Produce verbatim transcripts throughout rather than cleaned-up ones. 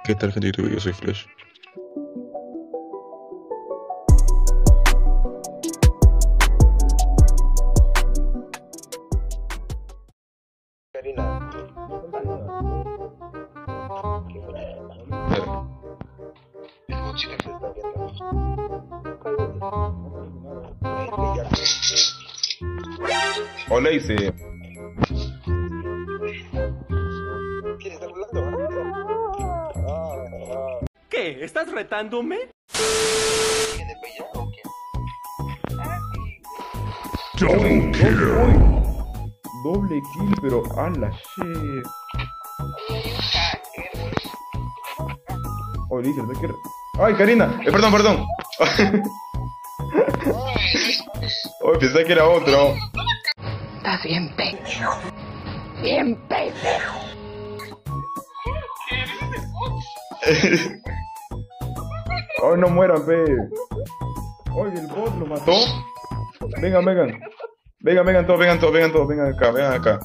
¿Qué tal, gente de YouTube? Yo soy Flash. Karina. El bochito se está viendo. Hola, dice. ¿Quién está hablando? Ah, ah. ¿Qué? ¿Estás retándome? ¿Quién de Bella o quién? Double kill. Doble kill, pero a la shit. Oh, dice, ¿de qué? Ay, Karina, eh, perdón, perdón. Oh, pensé que era otro. Estás bien pendejo. Bien pendejo. Oh, no mueran, pe. Oye, el bot lo mató. Vengan, vengan. Vengan, vengan todos, vengan todos, vengan todos, vengan acá, vengan acá.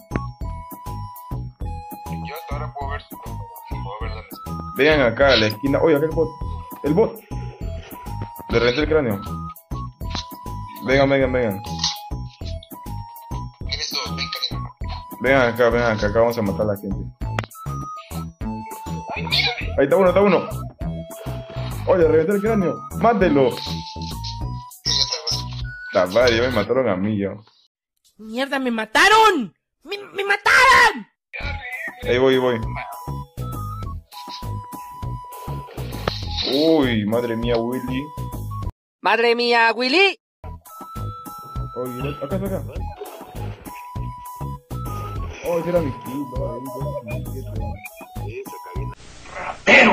Yo hasta ahora puedo ver, puedo ver dónde está. Vengan acá a la esquina. Oye, acá el bot. El bot. Le reventé el cráneo. Vengan, vengan, vengan. ¿Quiénes todos? Ven, Karina. Vengan acá, vengan acá, acá vamos a matar a la gente. Ahí está uno, está uno. Oye, reventé el cráneo. Mátelo. La madre, ya me mataron a mí, yo. ¡Mierda, me mataron! ¡Me, me mataron! Ahí voy, ahí voy. Uy, madre mía, Willy. Madre mía, Willy. Oye, acá está acá. Oh, ese era mi kill. No, ahí, no, Eso, Karina. ¡Ratero!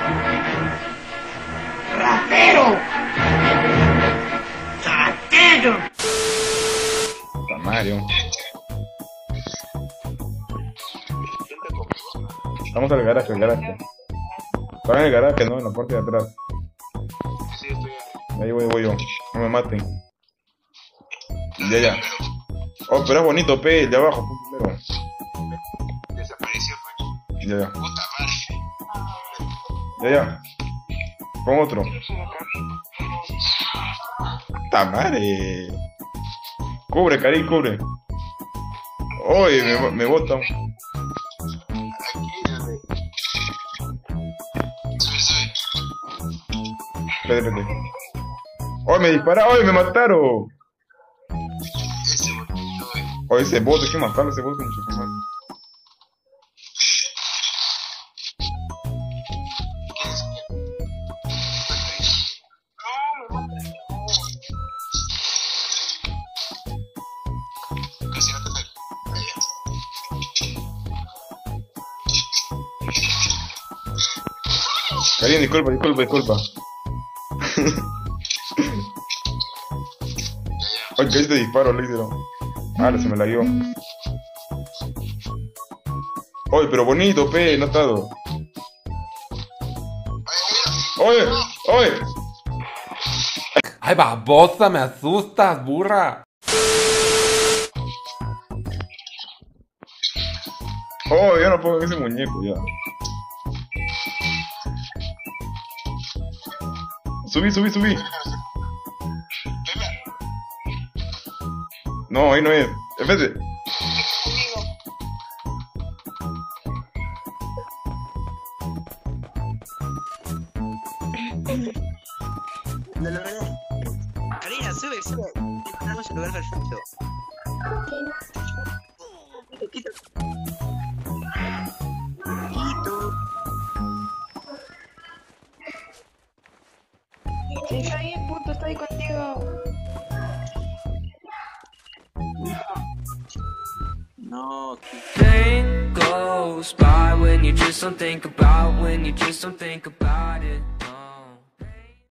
¡Ratero! ¡Ratero! Puta Mario. Vente conmigo. Vamos al garaje, al garaje. Van en el garaje, no, en la parte de atrás. Sí, estoy ahí. Ahí voy, voy yo. No me maten. Ya, ya. Oh, pero es bonito, pe, el de abajo, pon primero. Desapareció, pues. Ya, ya. Puta madre. Ya, ya. Pon otro. Puta madre. Cubre, cari, cubre. Oye, me, me botan. Aquí, dale. Sube, sube. Espérate, espérate. ¡Oye, me dispararon! ¡Oye, me mataron! Ese bonito, güey. Oye, ese bot, hay que matarlo, ese bot con su forma. ¿Quién es quién? Casi no te sale. Ahí ya. Karin, disculpa, disculpa, disculpa. Oye, que este disparo, le hicieron. Ah, se me la dio. Oye, pero bonito, pe, notado. Oye, oye. Ay, babosa, me asustas, burra. Oh, ya no puedo con ese muñeco, ya. Subí, subí, subí. No, ahí no es. Espérate. Lo logré. Karina, sube, sube. Encontramos el lugar perfecto. Quito. Quito. Sí, está bien, puto, estoy contigo. No, Pain goes by when you just don't think about, when you just don't think about it.